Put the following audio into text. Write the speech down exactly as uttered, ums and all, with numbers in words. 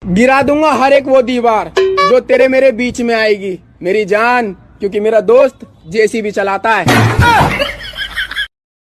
गिरा दूंगा हर एक वो दीवार जो तेरे मेरे बीच में आएगी मेरी जान, क्योंकि मेरा दोस्त जेसीबी चलाता है।